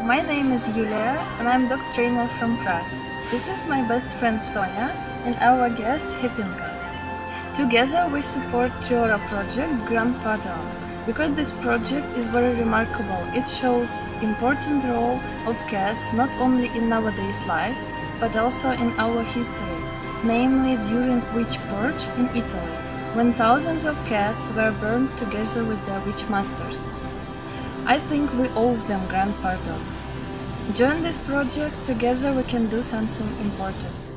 My name is Yulia and I'm dog trainer from Prague. This is my best friend Sonia and our guest Hepinka. Together we support Triora project Grand Pardon because this project is very remarkable. It shows important role of cats not only in nowadays lives but also in our history, namely during witch purge in Italy, when thousands of cats were burned together with their witch masters. I think we owe them grand pardon. Join this project, together we can do something important.